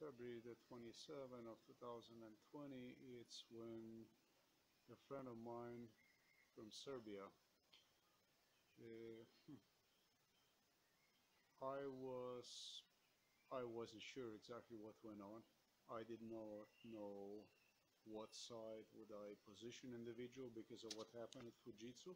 February the 27th of 2020. It's when a friend of mine from Serbia, uh, I was I wasn't sure exactly what went on. I did not know what side would I position individual because of what happened at Fujitsu.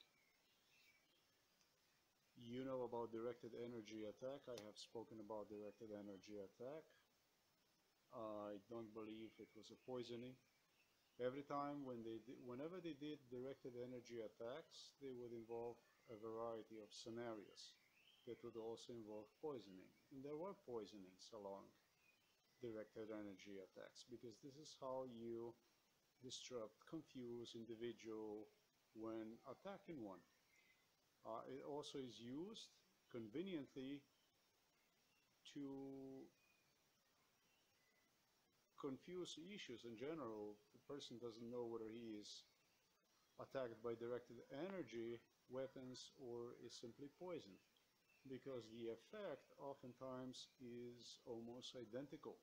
You know about directed energy attack. I have spoken about directed energy attack. I don't believe it was a poisoning. Every time whenever they did directed energy attacks, they would involve a variety of scenarios that would also involve poisoning. And there were poisonings along directed energy attacks because this is how you disrupt, confuse individual when attacking one. It also is used conveniently to confuse issues in general. The person doesn't know whether he is attacked by directed energy weapons or is simply poisoned, because the effect oftentimes is almost identical.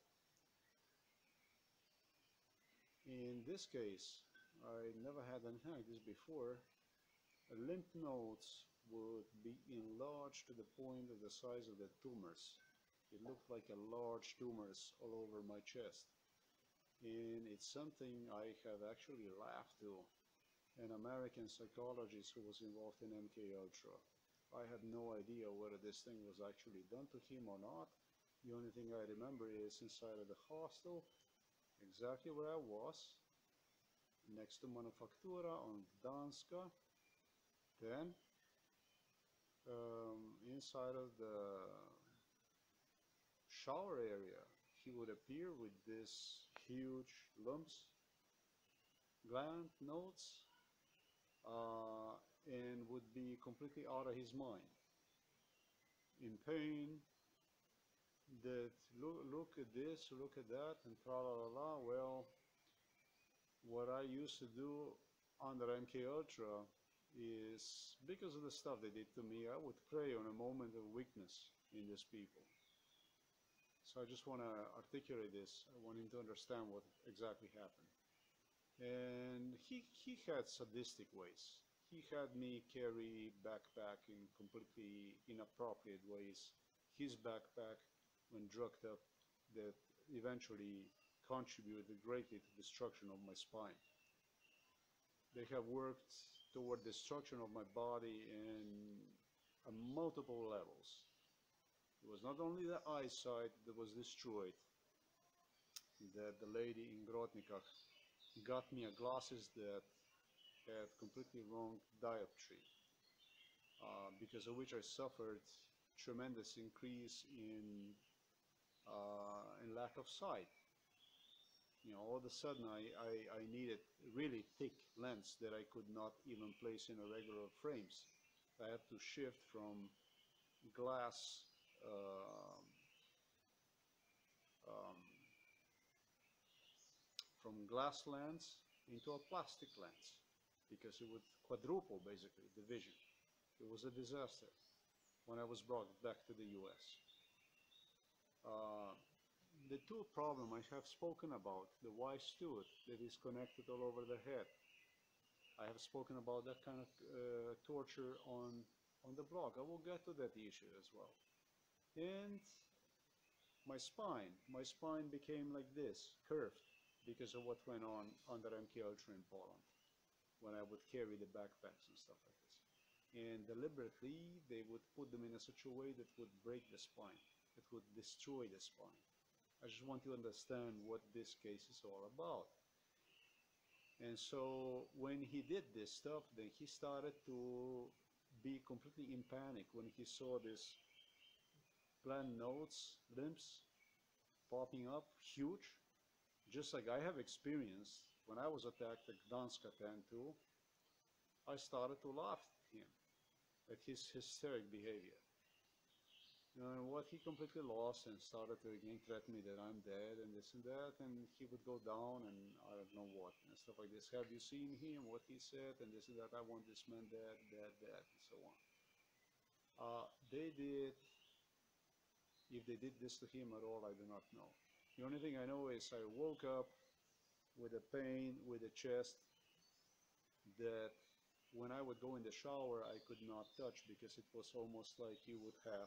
In this case, I never had anything like this before. Lymph nodes would be enlarged to the point of the size of the tumors. It looked like a large tumors all over my chest. And it's something I have actually laughed to an American psychologist who was involved in MK Ultra. I had no idea whether this thing was actually done to him or not. The only thing I remember is inside of the hostel, exactly where I was, next to Manufaktura on Gdanska. Then, inside of the shower area, he would appear with these huge lumps, gland nodes, and would be completely out of his mind, in pain, that look at this, look at that, and tra la la la. Well, what I used to do under MK Ultra is, because of the stuff they did to me, I would prey on a moment of weakness in these people. So I just want to articulate this. I want him to understand what exactly happened. And he had sadistic ways. He had me carry backpack in completely inappropriate ways. His backpack, when drugged up, that eventually contributed greatly to destruction of my spine. They have worked toward destruction of my body in multiple levels. It was not only the eyesight that was destroyed, that the lady in Grotnikach got me a glasses that had completely wrong dioptry, because of which I suffered tremendous increase in lack of sight. You know, all of a sudden I needed really thick lens that I could not even place in a regular frames. I had to shift glass um, um, from glass lens into a plastic lens, because it would quadruple basically the vision. It was a disaster when I was brought back to the US. Uh, the tooth problem I have spoken about, the wise tooth that is connected all over the head. I have spoken about that kind of torture on the blog. I will get to that issue as well. And my spine became like this, curved, because of what went on under MK Ultra in Poland, when I would carry the backpacks and stuff like this. And deliberately, they would put them in such a way that would break the spine, that would destroy the spine. I just want to understand what this case is all about. And so when he did this stuff, then he started to be completely in panic when he saw this gland nodes, limbs popping up, huge, just like I have experienced when I was attacked at Gdansk Tank 2. I started to laugh at him, at his hysteric behavior. And what he completely lost, and started to again threaten me that I'm dead and this and that, and he would go down and I don't know what and stuff like this. Have you seen him? What he said and this and that. I want this man dead, dead, dead, and so on. They did. If they did this to him at all, I do not know. The only thing I know is I woke up with a pain with the chest that when I would go in the shower, I could not touch because it was almost like you would have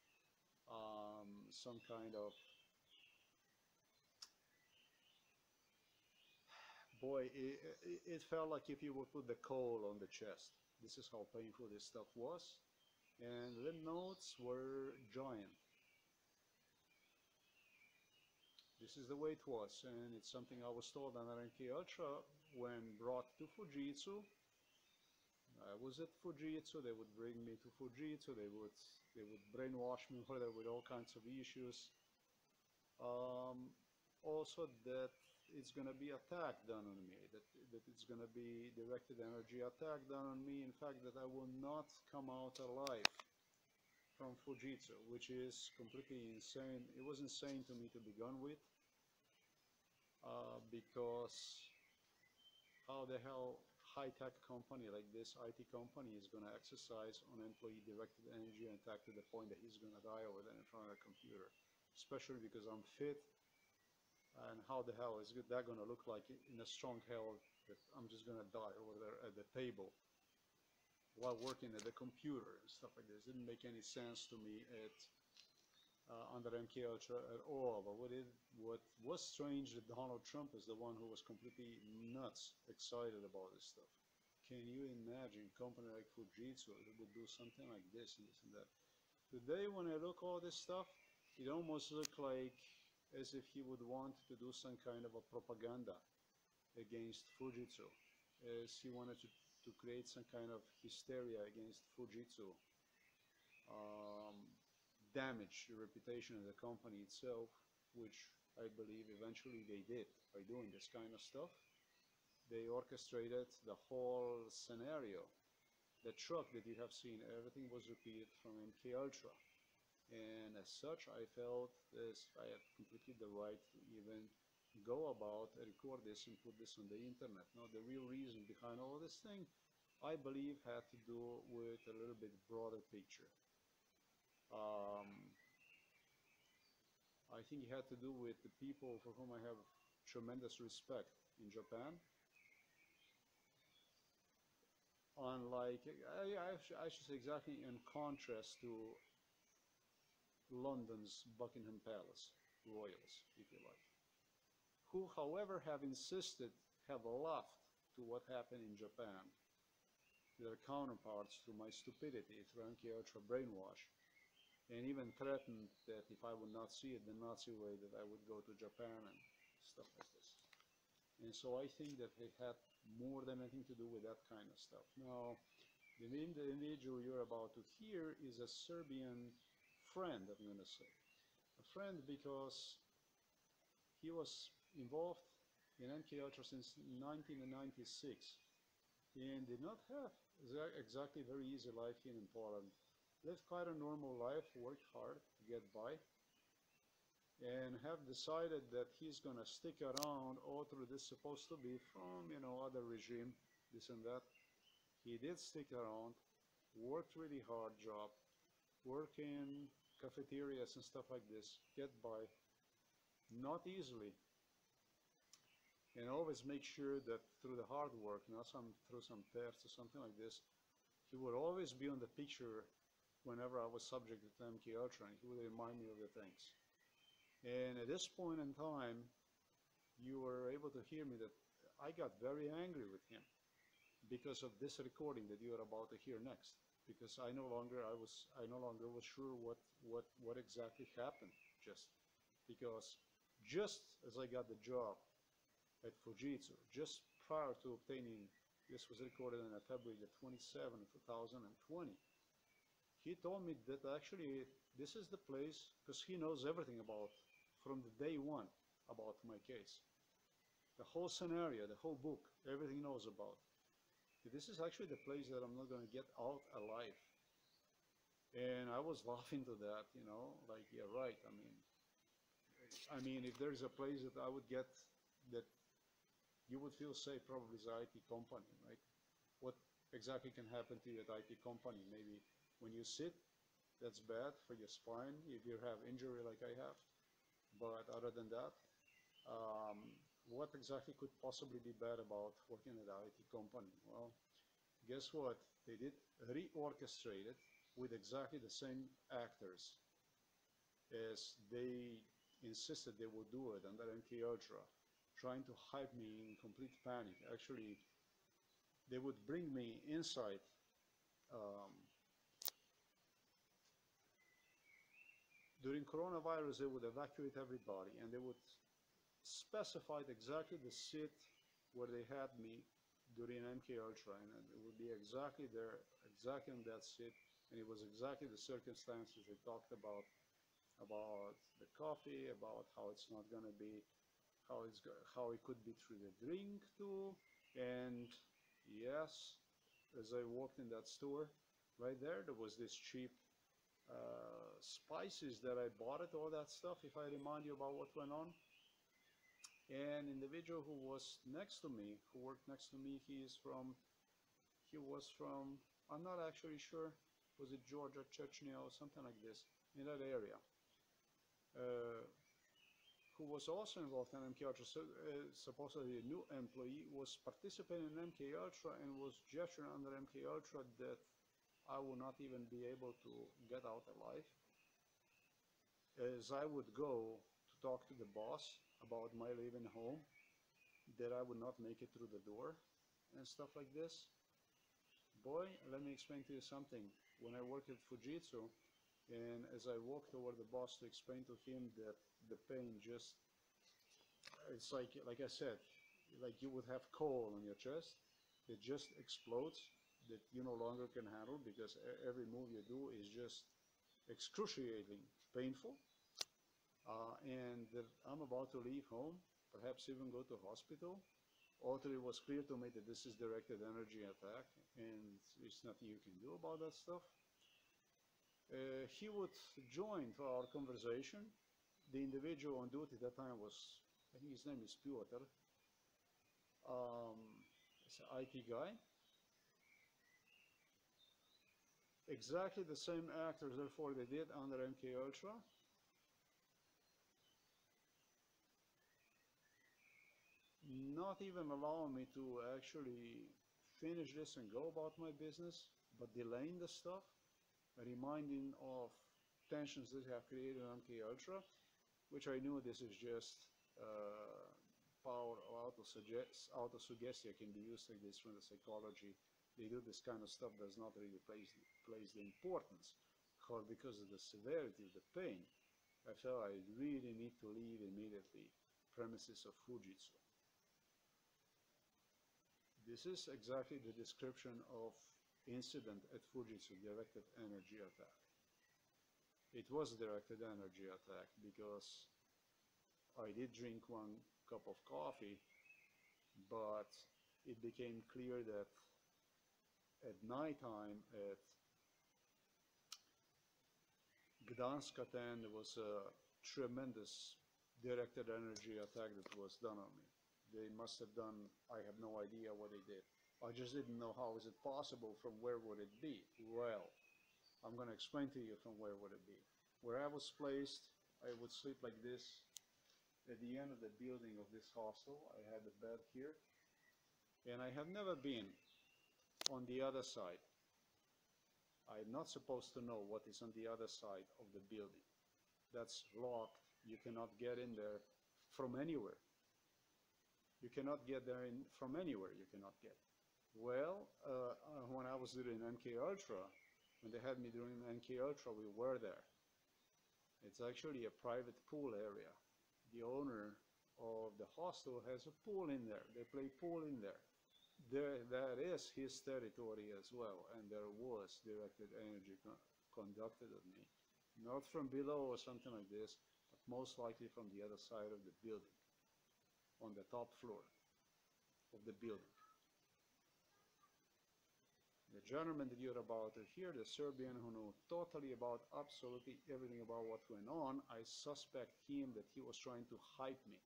some kind of, boy, it felt like if you would put the coal on the chest. This is how painful this stuff was. And lymph nodes were giant. This is the way it was, and it's something I was told under MK Ultra when brought to Fujitsu. I was at Fujitsu, they would bring me to Fujitsu, they would brainwash me further with all kinds of issues. Also that it's gonna be attack done on me, that it's gonna be directed energy attack done on me, in fact that I will not come out alive from Fujitsu, which is completely insane. It was insane to me to begin with, because how the hell high-tech company like this IT company is going to exercise on employee-directed energy and attack to the point that he's going to die over there in front of a computer, especially because I'm fit. And how the hell is that going to look like in a strong hell that I'm just going to die over there at the table while working at the computer and stuff like this? It didn't make any sense to me under MK Ultra at all. But what was strange that Donald Trump is the one who was completely nuts excited about this stuff. Can you imagine a company like Fujitsu that would do something like this and this and that? Today when I look all this stuff, it almost looked like as if he would want to do some kind of a propaganda against Fujitsu, as he wanted to create some kind of hysteria against Fujitsu, damage the reputation of the company itself, which I believe eventually they did by doing this kind of stuff. They orchestrated the whole scenario. The truck that you have seen, everything was repeated from MK Ultra. And as such, I felt as I had completely the right to even go about, record this and put this on the internet. Now, the real reason behind all this thing, I believe, had to do with a little bit broader picture. I think it had to do with the people for whom I have tremendous respect in Japan. Unlike, I should say exactly in contrast to London's Buckingham Palace royals, if you like, who, however, have insisted, have laughed to what happened in Japan, to their counterparts, through my stupidity, through MK Ultra brainwash, and even threatened that if I would not see it the Nazi way, that I would go to Japan and stuff like this. And so I think that it had more than anything to do with that kind of stuff. Now, the individual you're about to hear is a Serbian friend, I'm going to say. A friend because he was involved in MK Ultra since 1996 and did not have exactly very easy life here in Poland. Lived quite a normal life, worked hard to get by, and have decided that he's gonna stick around all through this, supposed to be from, you know, other regime, this and that. He did stick around, worked really hard job, work in cafeterias and stuff like this, get by, not easily, and always make sure that through the hard work, not through some thefts or something like this, he would always be on the picture whenever I was subjected to MK Ultra, and he would remind me of the things. And at this point in time, you were able to hear me that I got very angry with him because of this recording that you are about to hear next. Because I no longer was sure what exactly happened. Just as I got the job at Fujitsu, just prior to obtaining, this was recorded on February the 27th, 2020. He told me that actually this is the place, because he knows everything about, from the day one, about my case. The whole scenario, the whole book, everything knows about. This is actually the place that I'm not going to get out alive. And I was laughing to that, you know, like, yeah, right. I mean, if there's a place that I would get, that you would feel safe, probably is an IT company, right? What exactly can happen to you at IT company? Maybe when you sit, that's bad for your spine if you have injury like I have. But other than that, what exactly could possibly be bad about working at an IT company? Well, guess what? They did reorchestrate it with exactly the same actors as they insisted they would do it under MK Ultra, trying to hype me in complete panic. Actually, they would bring me inside um, during coronavirus. They would evacuate everybody, and they would specify exactly the seat where they had me during MK Ultra, and it would be exactly there, exactly in that seat, and it was exactly the circumstances they talked about the coffee, about how it's not going to be, how it could be through the drink too, and yes, as I walked in that store, right there, there was this cheap spices that I bought it, all that stuff. If I remind you about what went on, an individual who was next to me, who worked next to me, he was from, I'm not actually sure, was it Georgia, Chechnya, or something like this, in that area, uh, who was also involved in MK Ultra. So, supposedly a new employee was participating in MK Ultra and was gesturing under MK Ultra that I would not even be able to get out alive. As I would go to talk to the boss about my leaving home, that I would not make it through the door and stuff like this. Boy, let me explain to you something. When I worked at Fujitsu, and as I walked toward the boss to explain to him that the pain just, it's like I said, like you would have coal on your chest, it just explodes, that you no longer can handle because every move you do is just excruciating painful, and that I'm about to leave home, perhaps even go to hospital. Although it was clear to me that this is directed energy attack and there's nothing you can do about that stuff. He would join to our conversation. The individual on duty at that time was, I think his name is Piotr, it's an IT guy. Exactly the same actors, therefore, they did under MK Ultra. Not even allowing me to actually finish this and go about my business, but delaying the stuff, reminding of tensions that have created on MK Ultra, which I knew this is just power or auto-suggestion can be used like this from the psychology. They do this kind of stuff does not really place the importance. However, because of the severity of the pain, I felt I really need to leave immediately premises of Fujitsu. This is exactly the description of incident at Fujitsu, directed energy attack. It was a directed energy attack because I did drink one cup of coffee, but it became clear that at nighttime at Gdansk, there was a tremendous directed energy attack that was done on me. They must have done, I have no idea what they did. I just didn't know how is it possible, from where would it be? Well, I'm going to explain to you from where would it be. Where I was placed, I would sleep like this at the end of the building of this hostel. I had a bed here, and I have never been on the other side. I'm not supposed to know what is on the other side of the building. That's locked. You cannot get in there from anywhere. You cannot get there from anywhere. You cannot get. Well, when I was doing MK Ultra, when they had me doing MK Ultra, we were there. It's actually a private pool area. The owner of the hostel has a pool in there. They play pool in there. That is his territory as well, and there was directed energy conducted at me. Not from below or something like this, but most likely from the other side of the building, on the top floor of the building. The gentleman that you're about to hear, the Serbian who knew totally about absolutely everything about what went on, I suspect him that he was trying to hype me.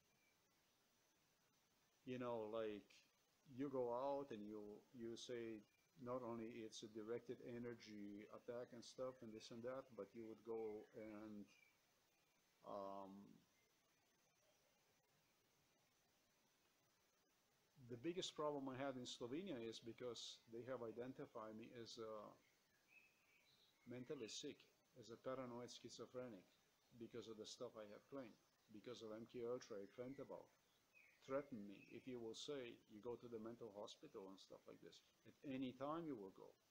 You know, like you go out and you say not only it's a directed energy attack and stuff and this and that, but you would go and The biggest problem I had in Slovenia is because they have identified me as mentally sick, as a paranoid schizophrenic, because of the stuff I have claimed, because of MK Ultra I claimed about. Threaten me if you will say you go to the mental hospital and stuff like this. At any time you will go.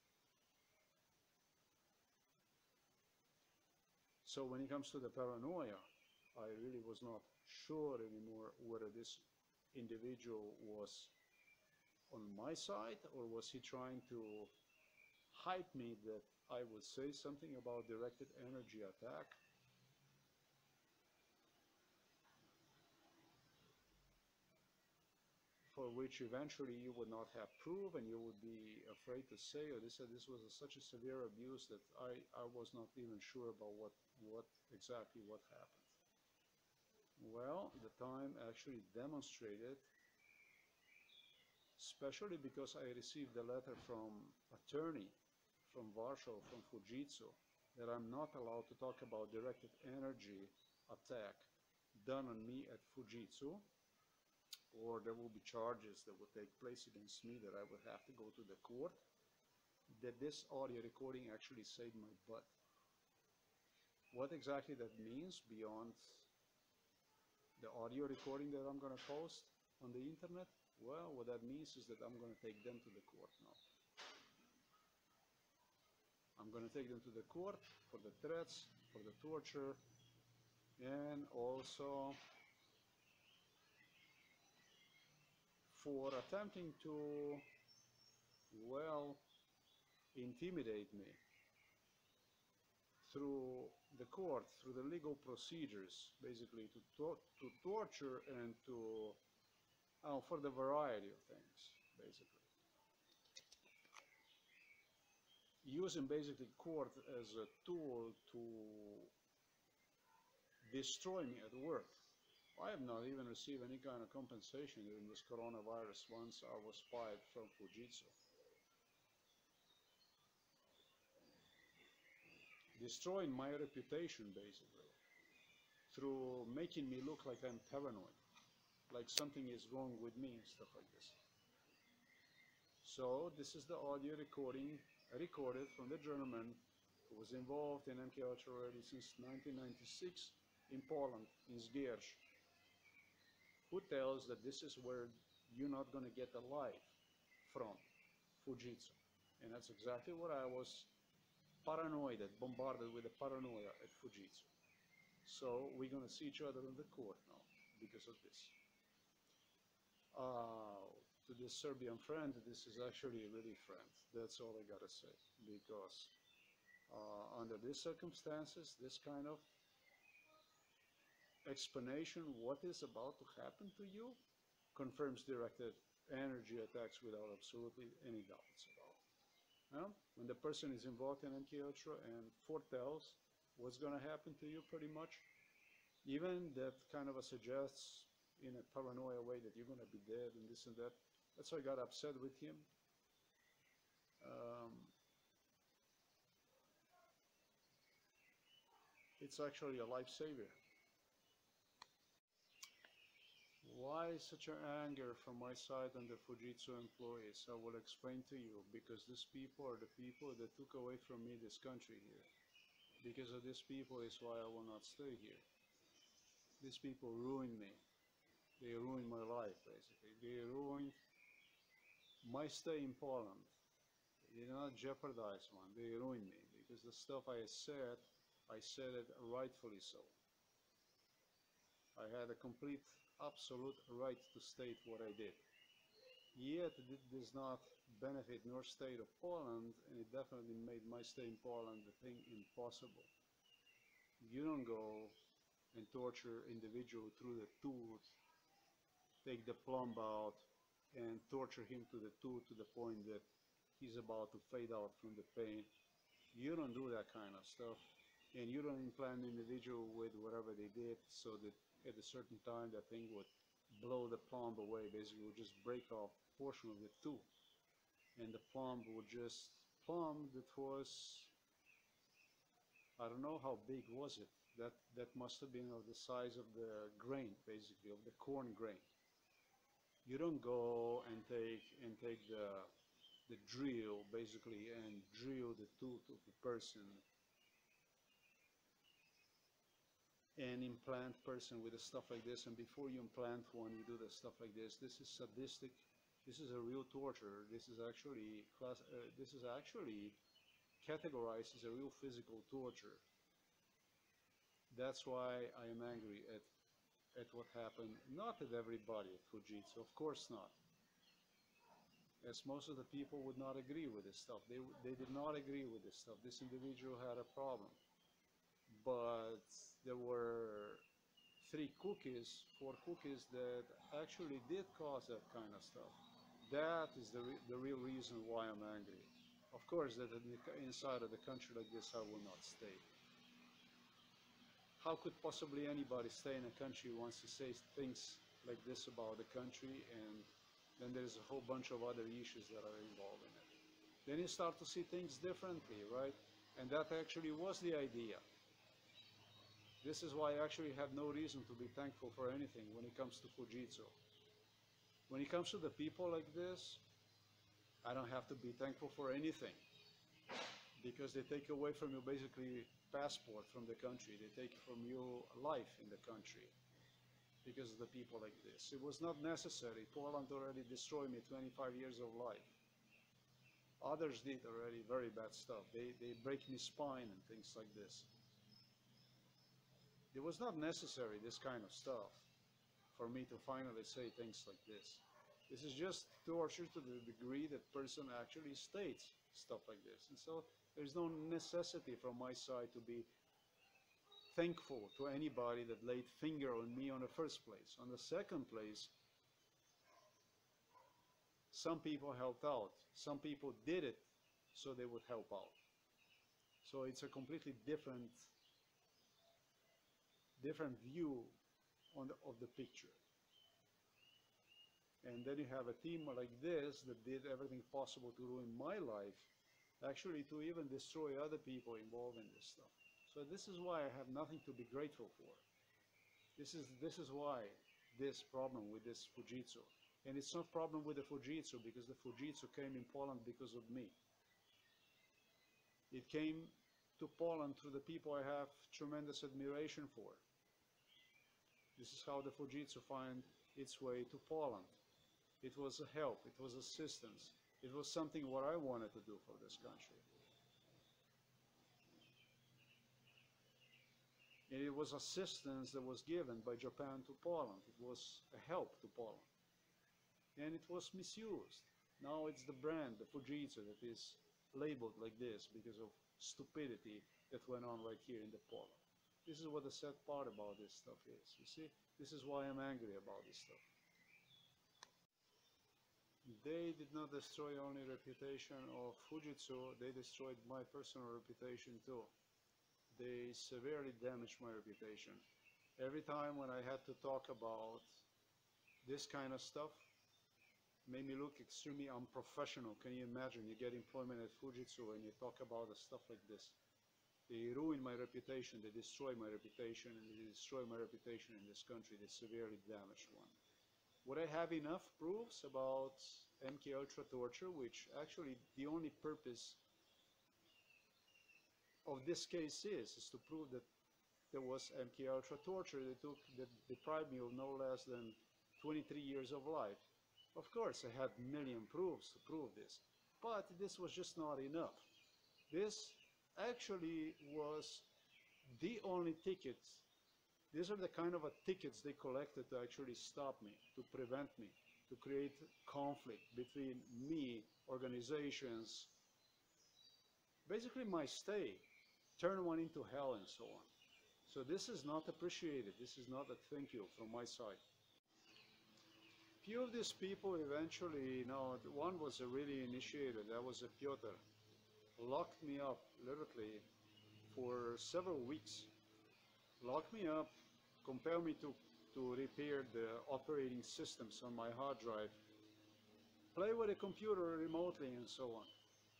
So when it comes to the paranoia, I really was not sure anymore whether this individual was on my side or was he trying to hype me that I would say something about directed energy attack. For which eventually you would not have proof and you would be afraid to say, or they said this was such a severe abuse that I was not even sure about what exactly what happened. Well, the time actually demonstrated, especially because I received a letter from attorney from Warsaw, from Fujitsu, that I'm not allowed to talk about directed energy attack done on me at Fujitsu, or there will be charges that would take place against me that I would have to go to the court, that this audio recording actually saved my butt. What exactly that means beyond the audio recording that I'm going to post on the internet? Well, what that means is that I'm going to take them to the court now. I'm going to take them to the court for the threats, for the torture, and also for attempting to, well, intimidate me through the court, through the legal procedures, basically to torture and to, for the variety of things, basically. Using basically court as a tool to destroy me at work. I have not even received any kind of compensation during this coronavirus once I was fired from Fujitsu. Destroying my reputation, basically, through making me look like I'm paranoid, like something is wrong with me and stuff like this. So this is the audio recording recorded from the gentleman who was involved in MK Ultra already since 1996 in Poland, in Zgierz, who tells that this is where you're not going to get a life from Fujitsu. And that's exactly what I was paranoid at, bombarded with the paranoia at Fujitsu. So we're going to see each other in the court now because of this. To this Serbian friend, this is actually a really friend. That's all I gotta say. Because under these circumstances, this kind of explanation what is about to happen to you confirms directed energy attacks without absolutely any doubts about it. Well, when the person is involved in MK Ultra and foretells what's going to happen to you pretty much, even that kind of suggests in a paranoia way that you're going to be dead and this and that, that's why I got upset with him. It's actually a lifesaver. Why such an anger from my side on the Fujitsu employees? I will explain to you, because these people are the people that took away from me this country here. Because of these people is why I will not stay here. These people ruined me. They ruined my life, basically. They ruined my stay in Poland. They did not jeopardize one. They ruined me, because the stuff I said it rightfully so. I had a complete, absolute right to state what I did. Yet it does not benefit nor state of Poland, and it definitely made my stay in Poland the thing impossible. You don't go and torture individual through the tooth, take the plumb out, and torture him to the tooth to the point that he's about to fade out from the pain. You don't do that kind of stuff. And you don't implant the individual with whatever they did so that at a certain time that thing would blow the plumb away, basically would just break off a portion of the tooth. And the plumb would just, plumb that was, I don't know how big was it. That must have been of the size of the grain, basically, of the corn grain. You don't go and take the drill basically and drill the tooth of the person and implant person with a stuff like this, and before you implant one you do the stuff like this. This is sadistic. This is a real torture. This is actually categorized as a real physical torture. That's why I am angry at what happened. Not at everybody at Fujitsu, of course not, as most of the people would not agree with this stuff. They did not agree with this stuff. This individual had a problem, but there were 4 cookies that actually did cause that kind of stuff. That is the real reason why I'm angry. Of course, that inside of the country like this, I will not stay. How could possibly anybody stay in a country who wants to say things like this about the country, and then there's a whole bunch of other issues that are involved in it? Then you start to see things differently, right? And that actually was the idea. This is why I actually have no reason to be thankful for anything when it comes to Fujitsu. When it comes to the people like this, I don't have to be thankful for anything, because they take away from you basically passport from the country. They take from you life in the country because of the people like this. It was not necessary. Poland already destroyed me 25 years of life. Others did already very bad stuff. They break me spine and things like this. It was not necessary, this kind of stuff, for me to finally say things like this. This is just torture to the degree that person actually states stuff like this. And so there's no necessity from my side to be thankful to anybody that laid finger on me on the first place. On the second place, some people helped out. Some people did it so they would help out. So it's a completely different view of the picture. And then you have a team like this that did everything possible to ruin my life, actually to even destroy other people involved in this stuff. So this is why I have nothing to be grateful for. This is why this problem with this Fujitsu. And it's not a problem with the Fujitsu, because the Fujitsu came in Poland because of me. It came to Poland through the people I have tremendous admiration for. This is how the Fujitsu found its way to Poland. It was a help, it was assistance, it was something what I wanted to do for this country. And it was assistance that was given by Japan to Poland. It was a help to Poland. And it was misused. Now it's the brand, the Fujitsu, that is labeled like this because of stupidity that went on right here in the Poland. This is what the sad part about this stuff is, you see? This is why I'm angry about this stuff. They did not destroy only reputation of Fujitsu, they destroyed my personal reputation too. They severely damaged my reputation. Every time when I had to talk about this kind of stuff, made me look extremely unprofessional. Can you imagine? You get employment at Fujitsu and you talk about the stuff like this. They ruined my reputation, they destroyed my reputation, and they destroyed my reputation in this country. They severely damaged one. Would I have enough proofs about MK Ultra torture, which actually the only purpose of this case is to prove that there was MK Ultra torture that deprived me of no less than 23 years of life. Of course, I had a million proofs to prove this, but this was just not enough. This actually was the only ticket. These are the kind of tickets they collected to actually stop me, to prevent me, to create conflict between me, organizations, basically my stay, turn one into hell and so on. So this is not appreciated. This is not a thank you from my side. Few of these people eventually, one was a really initiator, that was a Piotr, locked me up literally for several weeks. Lock me up, compel me to repair the operating systems on my hard drive, play with the computer remotely and so on.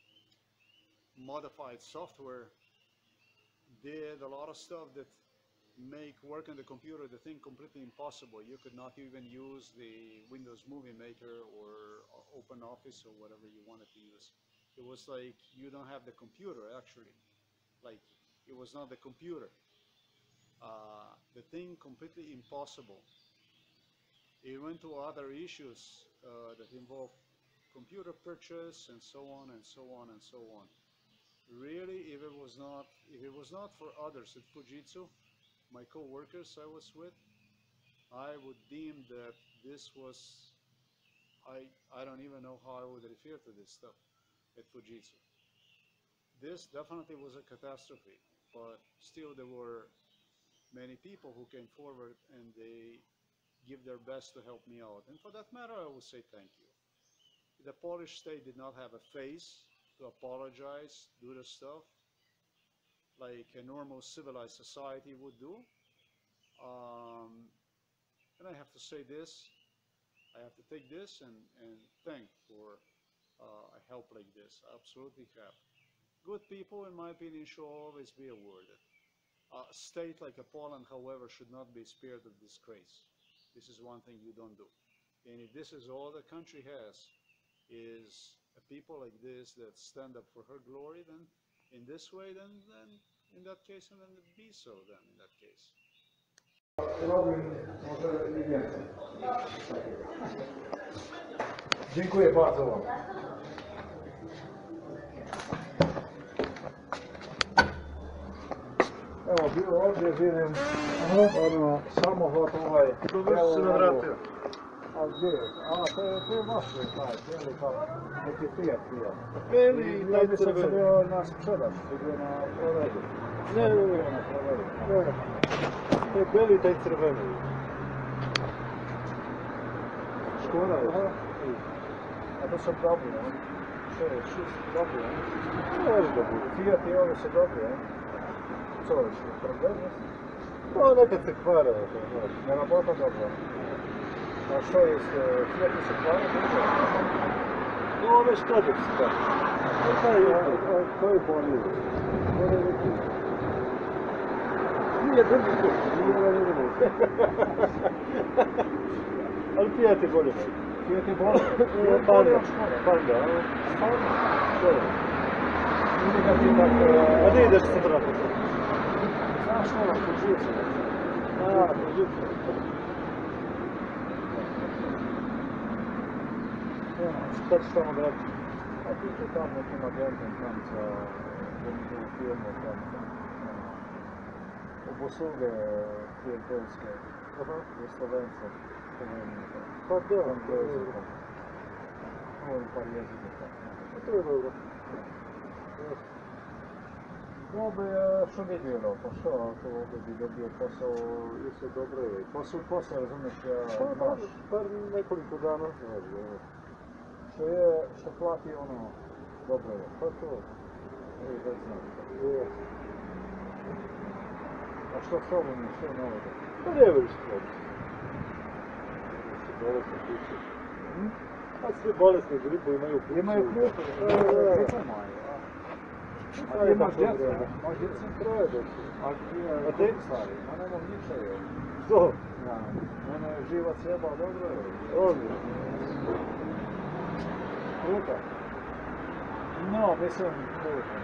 Modified software, did a lot of stuff that make work on the computer the thing completely impossible. You could not even use the Windows Movie Maker or Open Office or whatever you wanted to use. It was like you don't have the computer actually. Like it was not the computer. The thing completely impossible. It went to other issues that involve computer purchase and so on and so on and so on. Really, if it was not for others at Fujitsu, my co-workers I was with, I would deem that this was, I don't even know how I would refer to this stuff at Fujitsu. This definitely was a catastrophe, but still there were many people who came forward and they give their best to help me out. And for that matter, I will say thank you. The Polish state did not have a face to apologize, do the stuff like a normal civilized society would do. And I have to say this, I have to take this and thank for a help like this. I absolutely have. Good people, in my opinion, should always be awarded. A state like Poland, however, should not be spared of disgrace. This is one thing you don't do. And if this is all the country has, is a people like this that stand up for her glory, then in this way, then in that case, and then be so then in that case. Dziękuję bardzo Wam. Evo, bilo ovdje živim, ono, samohod ovaj, Dobro se navratio. A gdje je? A, to je vaše, taj, cijeli kao, neki Fiat. Beli, Ja mislim da sam bio na sprzedaż, bio na provedu. Ne, Na provedu. to je beli taj crveni. Škoda je. A to sam dobio, šest dobio. Može da bude. Fiat i ovi se dobio. Co je, problem? Pa nekad se kvara, znaš. Ne rabota dobro. A što je, Fiat se kvara? No, ove škode se kvara. Koji bolje? Nije drugi put. Ali Fiat je bolje. Fiat je bolje? Panda. A gdje ideš se vratiti? Znaš što, Fujitsu. A, Fujitsu. Šta ćeš tamo gledati? A ti ću tam nekim agentom tam za jednu firmu tam. Obosluge prijateljske. Za Slovence. Pa da. Govorim par jezika tam. To je dobro. No bi, što bi bilo, pa što ako ovdje bi dobio posao, Isto dobro je. posao razumiješ, Pa znaš, bar nekoliko dana. što plati ono, dobro je. Pa to. Već znam. A što s ovom je, što je novo? Pa ne voliš slobodno. Bolesne kuće. A svi bolesni gripu imaju kuću. Imaju kuću, Da. A ti imaš djecu, imaš djecu? Troje djecu. A ti? Stari, ma nemam ničega. Što? Mene je živac jebao, dobro je. Ovdje. Kruta. No, mislim, kruta.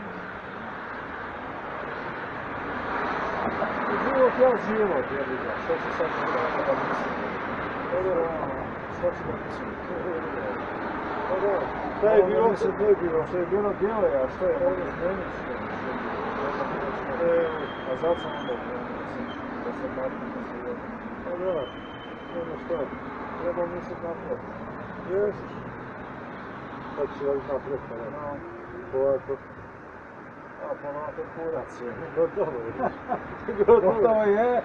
Život je život, jebi ga. Što ću sad da mislim? Što ću da mislim? Pa da. Šta je bilo? Što je bilo djelo, a što je ovdje zmenit što je. A zato sam onda da se batim da se jebi. Pa da. Nema šta. Treba mislit naprijed. Jesiš. Sad ću raditi naprijed, pa da. Polako. A polako kurac je. Gotovo je. Gotovo je?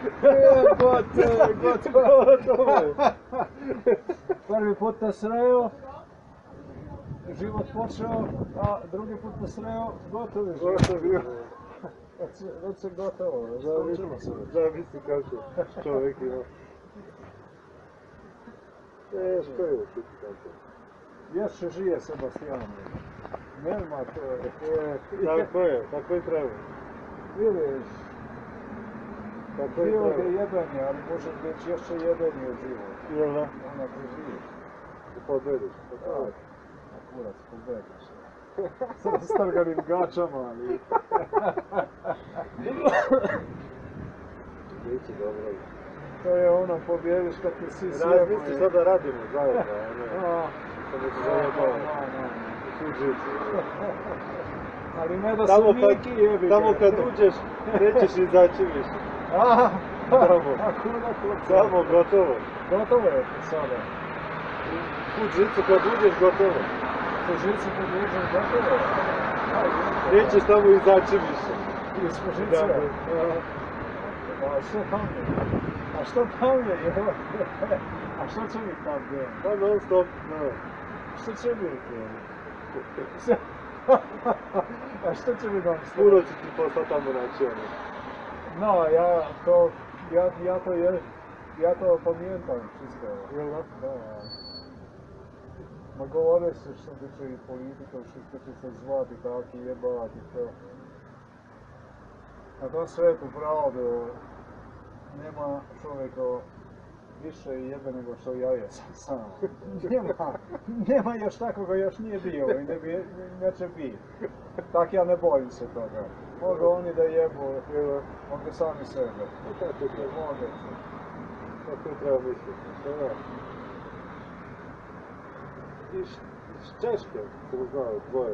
Gotovo je. Prvi put te sreo, život počeo, a drugi put te sreo, gotovo je život. Već se gotovo, skočilo se već. Zamisli kako čovjek ima. Teško je učiti kako. Jeszcze żyje Sebastian. Nema to je. Tako je, tako i treba. Vidiš, Tako i život je treba. jebanje, ali može biti još jebeniji od život. Jel da? Ona preživiš. I pobediš. Tak, a kurac, pobediš. Sa strganim gačama, ali... Biće dobro. To je ono, pobjediš kad ti svi sjebaju. Razmisli šta da radimo zajedno, a ne. A, Samo se zajebao. no. Tuđici. Ali ne da Tamo su kad, Miki jebi. tamo kad uđeš, nećeš izaći više. A kuda. Samo gotovo. Gotovo je sada. U žicu kad uđeš, gotovo. Po žici kad uđeš, gotovo je. Nećeš tamo izaći više. Ispod žice. A što tam je? A što tam je? A što će mi tam je? Pa non stop, no. Što će mi je? A što će mi tam stati? Puno će ti posla tamo naći, ono. No, ja to pamiętam wszystko. Jel da? Da. Ma govore se što tiče i politika, wszystko će se zvati, tako jebati, to. Na tom svetu pravdu nema čovjeka više jebe nego što ja jesam sam. Nema još takvoga, još nije bio i neće biti. Tak ja ne bojim se toga. Mogu oni da jebu, mogu sami sebe. Tako treba. Mogu se. Tako treba misliti. Da. Iz Češke sam znao, dvoje.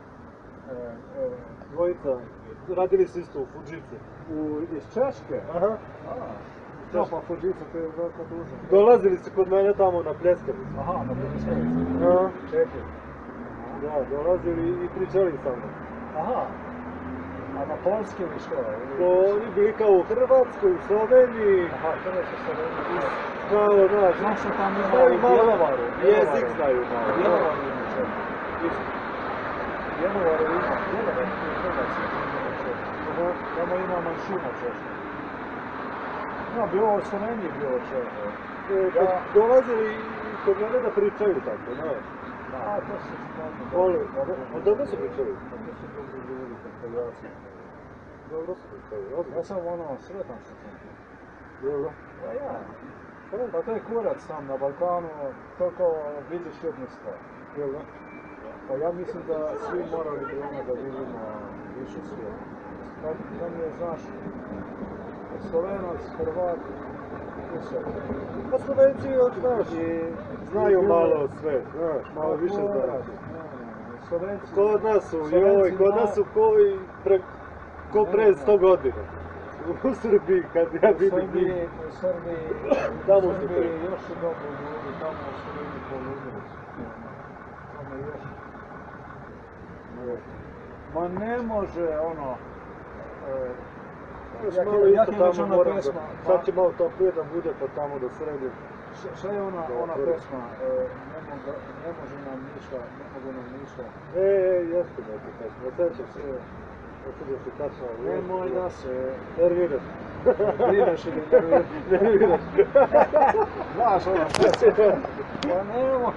Dvojica. Radili su isto u Fuđici. Iz Češke? Aha. No, pa Fuđica to je veliko duže. Dolazili su kod mene tamo na pljeskavicu. Aha, na Pljeskavicu. Aha. Čehi. Da, dolazili i pričali sa mnom. Aha. A na Polski ili što? Oni bili kao u Hrvatskoj, u Sloveniji. Aha, to je što se redi. Kao, znaš, Znaš što tam ima znaju u malo, Bjelovaru? jezik znaju malo. Bjelovaru ima čak. Bjelovaru ima. Bjelovaru je Hrvatski. Tamo ima manšina češka. No, bilo u Sloveniji bilo češka. Dolazili i kod mene da pričaju tako, znaš. A, to su stvarno. Vole, dobro su pričali. To su dobri ljudi, Poljaci. Dobro su pričali, Ja ozbiljno. sam ono sretan što sam tu. Dobro. Pa ja. Pa to je kurac tam na Balkanu, toliko vidiš jednu stvar. Jel da? Pa ja mislim da svi morali bi ono da vidimo više svijeta. Tam je, znaš, Slovenac, Hrvat, i sve. Pa Slovenci, znaš, znaju malo sve, znaš, malo više znaju. Slovenci... Kod nas su, joj, kod nas su ko pre 100 godina. U Srbiji, kad ja vidim njih. U Srbiji, Tamo u su Srbiji te. još su dobro ljudi, tamo u Srbiji poludili su. Tamo još. Ma ne može ono... Još malo isto je već tamo ona moram da... pesma, Sad će malo toplije da bude, pa tamo da sredim. Šta je ona Dobro. pesma? Ne može nam ništa, ne mogu nam ništa. Jeste neki pesma, osjećam se. Osjećam se tačno. Nemoj da se Nerviraš. brineš ili Nerviraš. Znaš ona pesma. Pa nemoj.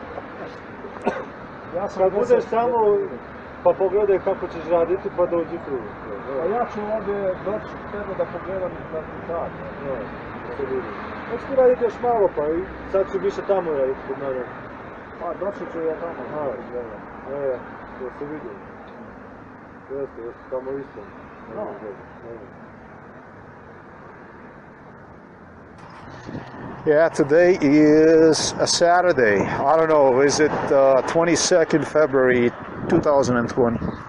Ja sam Kad budeš 10 tamo, godina. pa pogledaj kako ćeš raditi, pa dođi tu. A ja ću ovdje doći tebe da pogledam da ti tako. Hoću ti raditi još malo, pa i sad ću više tamo raditi kod mene. Pa doći ću ja tamo. Aha. To se vidio. Jeste, tamo isto. No. Yeah, today is a Saturday. I don't know, is it 22nd February 2020?